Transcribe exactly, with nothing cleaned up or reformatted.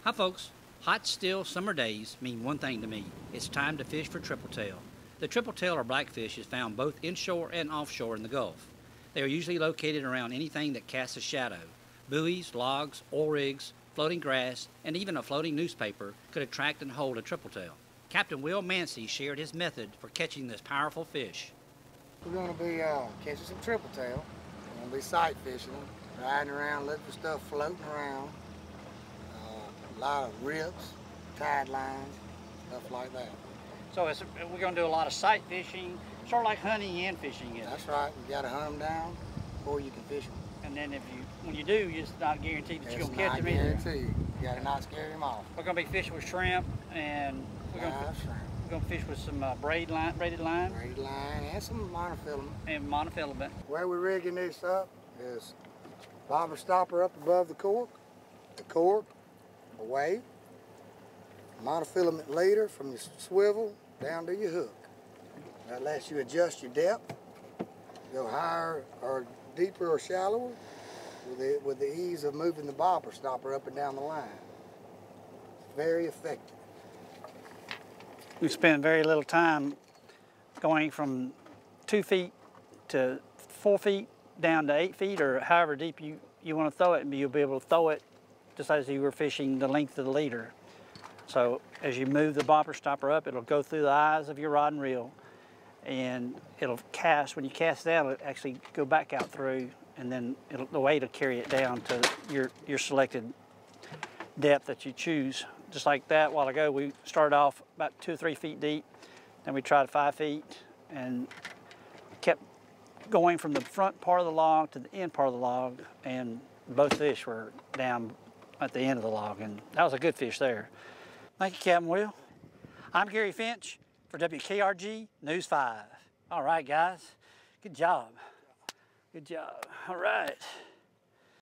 Hi folks, hot still summer days mean one thing to me. It's time to fish for triple-tail. The triple-tail or blackfish is found both inshore and offshore in the Gulf. They are usually located around anything that casts a shadow. Buoys, logs, oil rigs, floating grass, and even a floating newspaper could attract and hold a triple-tail. Captain Will Manci shared his method for catching this powerful fish. We're going to be uh, catching some triple-tail. We're going to be sight fishing them, riding around, looking for stuff floating around. Uh, a lot of rips, tide lines, stuff like that. So it's, we're going to do a lot of sight fishing, sort of like hunting and fishing. That's right. You got to hunt them down before you can fish them. And then if you, when you do, it's not guaranteed that it's you're going to catch them either. It's not guaranteed. You got to not scare them off. We're going to be fishing with shrimp, and we're going to, shrimp. We're going to fish with some uh, braid line, braided line. Braided line and some monofilament. And monofilament. Where we're rigging this up is bobber stopper up above the cork, the cork away, monofilament leader from your swivel down to your hook. That lets you adjust your depth, go higher or deeper or shallower with the, with the ease of moving the bobber stopper up and down the line. Very effective. We spend very little time going from two feet to four feet down to eight feet, or however deep you, you want to throw it, and you'll be able to throw it just as you were fishing the length of the leader. So as you move the bobber stopper up, it'll go through the eyes of your rod and reel, and it'll cast. When you cast down, it'll actually go back out through, and then it'll, the weight will carry it down to your, your selected depth that you choose. Just like that, a while ago, we started off about two or three feet deep, then we tried five feet, and kept going from the front part of the log to the end part of the log, and both fish were down at the end of the log, and that was a good fish there. Thank you, Captain Will. I'm Gary Finch for W K R G News five. All right, guys, good job. Good job. All right.